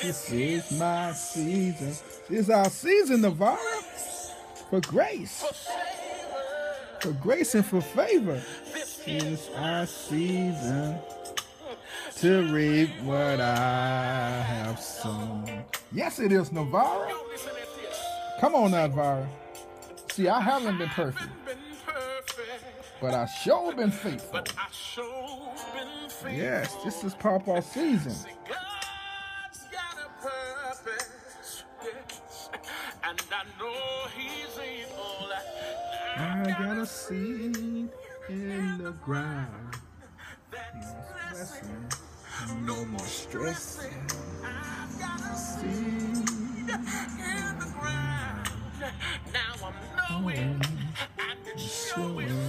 This is my season. This is our season, Navaria, for grace. For grace and for favor. This is our season to reap what I have sown. Yes, it is, Navaria. Come on, Navaria. See, I haven't been perfect, but I sure been faithful. Yes, this is Pawpaw's season. And I know he's able. I got a seed in the ground. Blessing. No more stressing. I've got a seed in the ground. Now I'm knowing and it's showing.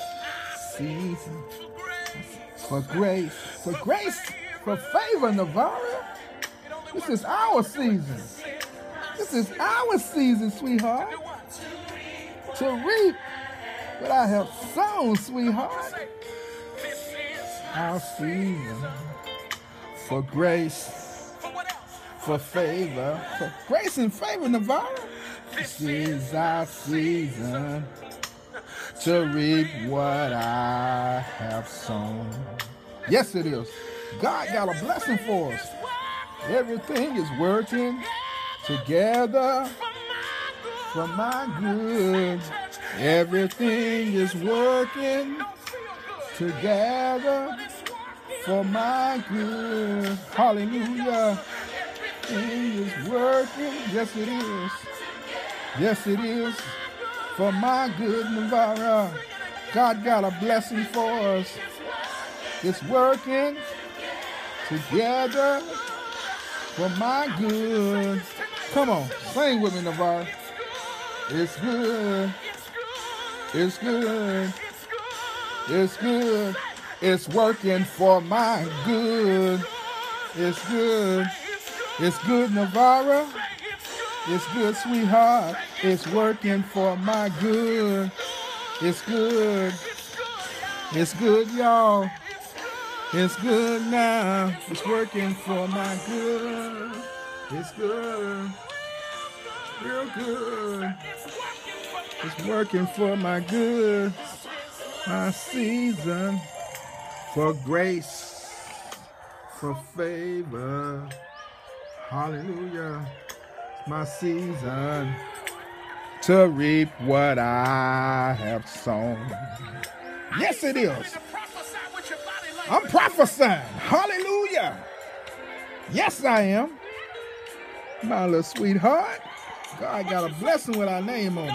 Season for grace, for favor, Navaria. This is our season. This is our season, sweetheart. To reap what I have sown, sweetheart. Our season for grace, for favor, for grace and favor, Navaria. This is our season to reap what I have sown. Yes, it is. God got a blessing for us. Everything is working together for my good. Everything is working together for my good. Hallelujah. Everything is working. Yes, it is. Yes, it is. For my good, Navaria. God got a blessing for us. It's working together for my good. Come on, sing with me, Navaria. It's good. It's good. It's good. It's working for my good. It's good. It's good, Navaria. It's good, sweetheart. It's working for my good. It's good. It's good, y'all. It's good now. It's working for my good. It's good. Real good. It's working for my good. My season for grace, for favor. Hallelujah. My season to reap what I have sown. Yes, it is. I'm prophesying. Hallelujah. Yes, I am. My little sweetheart. God got a blessing with our name on it.